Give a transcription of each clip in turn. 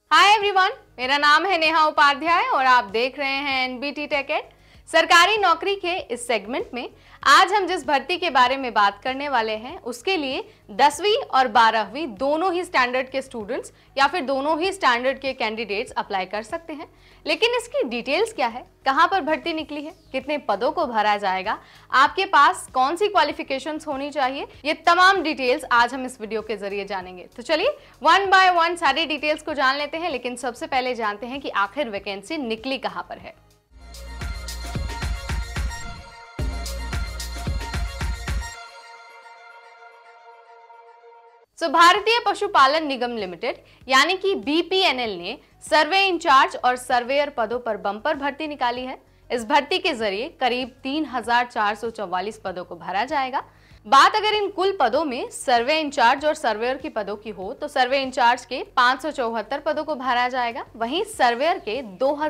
Hi everyone, मेरा नाम है नेहा उपाध्याय और आप देख रहे हैं एनबीटी टेक एड। सरकारी नौकरी के इस सेगमेंट में आज हम जिस भर्ती के बारे में बात करने वाले हैं उसके लिए 10वीं और 12वीं दोनों ही स्टैंडर्ड के स्टूडेंट्स या फिर दोनों ही स्टैंडर्ड के कैंडिडेट्स अप्लाई कर सकते हैं। लेकिन इसकी डिटेल्स क्या है, कहां पर भर्ती निकली है, कितने पदों को भरा जाएगा, आपके पास कौन सी क्वालिफिकेशंस होनी चाहिए, ये तमाम डिटेल्स आज हम इस वीडियो के जरिए जानेंगे। तो चलिए वन बाय वन सारी डिटेल्स को जान लेते हैं। लेकिन सबसे पहले जानते हैं कि आखिर वैकेंसी निकली कहां पर है। भारतीय पशुपालन निगम लिमिटेड यानी कि बीपीएनएल ने सर्वे इंचार्ज और सर्वेयर पदों पर बम्पर भर्ती निकाली है। इस भर्ती के जरिए करीब 3,444 पदों को भरा जाएगा। बात अगर इन कुल पदों में सर्वे इंचार्ज और सर्वेयर की पदों की हो तो सर्वे इंचार्ज के 574 पदों को भरा जाएगा, वहीं सर्वेयर के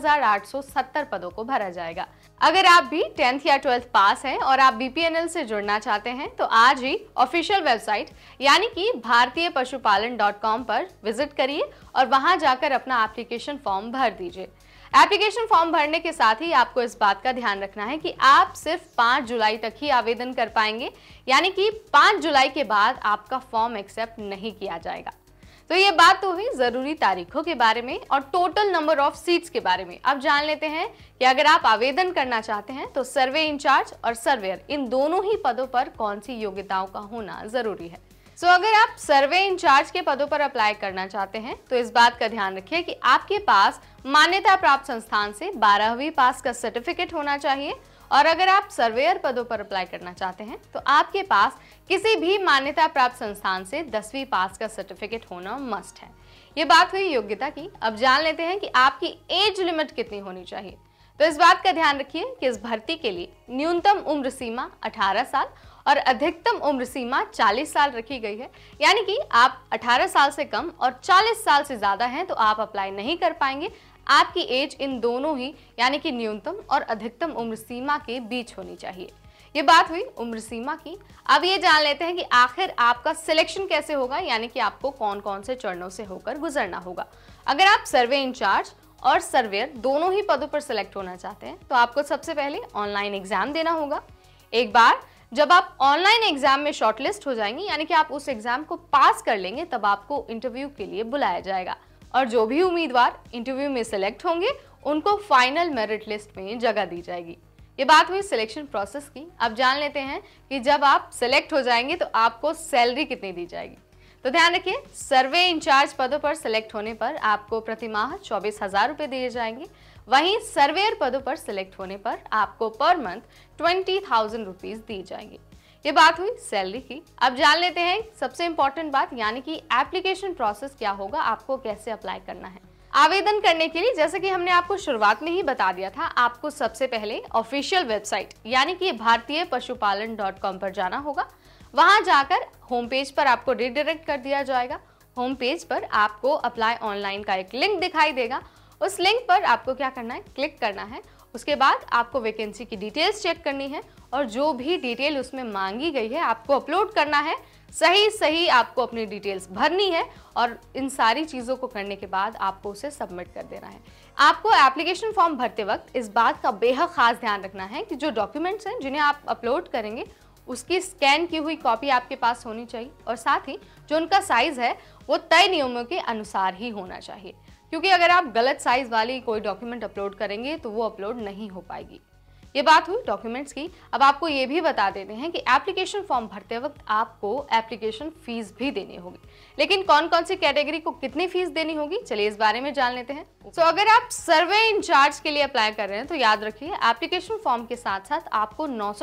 2,870 पदों को भरा जाएगा। अगर आप भी 10th या 12th पास हैं और आप बीपीएनएल से जुड़ना चाहते हैं तो आज ही ऑफिशियल वेबसाइट यानी कि bhartiyapashupalan.com पर विजिट करिए और वहां जाकर अपना एप्लीकेशन फॉर्म भर दीजिए। एप्लीकेशन फॉर्म भरने के साथ ही आपको इस बात का ध्यान रखना है कि आप सिर्फ 5 जुलाई तक ही आवेदन कर पाएंगे, यानी कि 5 जुलाई के बाद आपका फॉर्म एक्सेप्ट नहीं किया जाएगा। तो ये बात तो हुई जरूरी तारीखों के बारे में और टोटल नंबर ऑफ सीट्स के बारे में। अब जान लेते हैं कि अगर आप आवेदन करना चाहते हैं तो सर्वे इंचार्ज और सर्वेयर इन दोनों ही पदों पर कौन सी योग्यताओं का होना जरूरी है। अगर आप सर्वे इंचार्ज के पदों पर अप्लाई करना चाहते हैं तो इस बात का ध्यान रखिए कि आपके पास मान्यता प्राप्त संस्थान से 12वीं पास का सर्टिफिकेट होना चाहिए। और अगर आप सर्वेयर पदों पर अप्लाई करना चाहते हैं तो आपके पास किसी भी मान्यता प्राप्त संस्थान से 10वीं पास का सर्टिफिकेट होना मस्ट है। ये बात हुई योग्यता की। अब जान लेते हैं कि आपकी एज लिमिट कितनी होनी चाहिए। तो इस बात का ध्यान रखिए कि इस भर्ती के लिए न्यूनतम उम्र सीमा 18 साल और अधिकतम उम्र सीमा 40 साल रखी गई है। यानी कि आप 18 साल से कम और 40 साल से ज्यादा हैं तो आप अप्लाई नहीं कर पाएंगे। आपकी एज इन दोनों ही यानी कि न्यूनतम और अधिकतम उम्र सीमा के बीच होनी चाहिए। ये बात हुई उम्र सीमा की। अब ये जान लेते हैं कि आखिर आपका सिलेक्शन कैसे होगा, यानी कि आपको कौन कौन से चरणों से होकर गुजरना होगा। अगर आप सर्वे इंचार्ज और सर्वेयर दोनों ही पदों पर सिलेक्ट होना चाहते हैं तो आपको सबसे पहले ऑनलाइन एग्जाम देना होगा। एक बार जब आप ऑनलाइन एग्जाम में शॉर्टलिस्ट हो जाएंगे, यानी कि आप उस एग्जाम को पास कर लेंगे, तब आपको इंटरव्यू के लिए बुलाया जाएगा और जो भी उम्मीदवार इंटरव्यू में सिलेक्ट होंगे उनको फाइनल मेरिट लिस्ट में जगह दी जाएगी। ये बात हुई सिलेक्शन प्रोसेस की। अब जान लेते हैं कि जब आप सिलेक्ट हो जाएंगे तो आपको सैलरी कितनी दी जाएगी। तो ध्यान रखिए, सर्वे इंचार्ज पदों पर सिलेक्ट होने पर आपको प्रति माह 24,000 रुपए दिए जाएंगे। वहीं सर्वेयर पदों पर सिलेक्ट होने पर आपको पर मंथ 20,000 रुपीज दी जाएंगी। ये बात हुई सैलरी की। अब जान लेते हैं सबसे इंपॉर्टेंट बात, यानी कि एप्लीकेशन प्रोसेस क्या होगा, आपको कैसे अप्लाई करना है। आवेदन करने के लिए जैसे कि हमने आपको शुरुआत में ही बता दिया था, आपको सबसे पहले ऑफिशियल वेबसाइट यानी कि bhartiyapashupalan.com पर जाना होगा। वहां जाकर होम पेज पर आपको रिडायरेक्ट कर दिया जाएगा। होम पेज पर आपको अप्लाई ऑनलाइन का एक लिंक दिखाई देगा। उस लिंक पर आपको क्या करना है, क्लिक करना है। उसके बाद आपको वैकेंसी की डिटेल्स चेक करनी है और जो भी डिटेल उसमें मांगी गई है आपको अपलोड करना है। सही आपको अपनी डिटेल्स भरनी है और इन सारी चीज़ों को करने के बाद आपको उसे सबमिट कर देना है। आपको एप्लीकेशन फॉर्म भरते वक्त इस बात का बेहद खास ध्यान रखना है कि जो डॉक्यूमेंट्स हैं जिन्हें आप अपलोड करेंगे उसकी स्कैन की हुई कॉपी आपके पास होनी चाहिए और साथ ही जो उनका साइज है वो तय नियमों के अनुसार ही होना चाहिए, क्योंकि अगर आप गलत साइज वाली कोई डॉक्यूमेंट अपलोड करेंगे तो वो अपलोड नहीं हो पाएगी। ये बात हुई डॉक्यूमेंट्स की। अब आपको ये भी बता देते हैं कि एप्लीकेशन फॉर्म भरते वक्त आपको एप्लीकेशन फीस भी देनी होगी। लेकिन कौन कौन सी कैटेगरी को कितनी फीस देनी होगी, चलिए इस बारे में जान लेते हैं। अगर आप सर्वे इंचार्ज के लिए अप्लाई कर रहे हैं तो याद रखिए एप्लीकेशन फॉर्म के साथ साथ आपको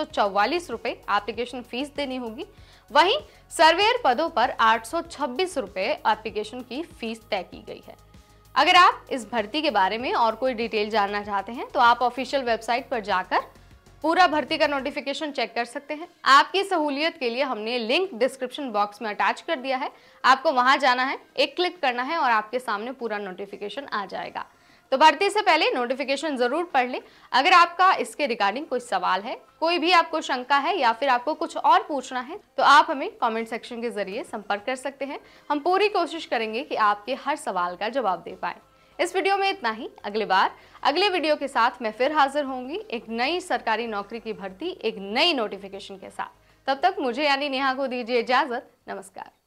944 रुपए एप्लीकेशन फीस देनी होगी। वहीं सर्वेयर पदों पर 826 रुपए एप्लीकेशन की फीस तय की गई है। अगर आप इस भर्ती के बारे में और कोई डिटेल जानना चाहते हैं तो आप ऑफिशियल वेबसाइट पर जाकर पूरा भर्ती का नोटिफिकेशन चेक कर सकते हैं। आपकी सहूलियत के लिए हमने लिंक डिस्क्रिप्शन बॉक्स में अटैच कर दिया है। आपको वहां जाना है, एक क्लिक करना है और आपके सामने पूरा नोटिफिकेशन आ जाएगा। तो भर्ती से पहले नोटिफिकेशन जरूर पढ़ लें। अगर आपका इसके रिगार्डिंग कोई सवाल है, कोई भी आपको शंका है या फिर आपको कुछ और पूछना है तो आप हमें कमेंट सेक्शन के जरिए संपर्क कर सकते हैं। हम पूरी कोशिश करेंगे कि आपके हर सवाल का जवाब दे पाए। इस वीडियो में इतना ही। अगली बार अगले वीडियो के साथ मैं फिर हाजिर होंगी एक नई सरकारी नौकरी की भर्ती, एक नई नोटिफिकेशन के साथ। तब तक मुझे यानी नेहा को दीजिए इजाजत। नमस्कार।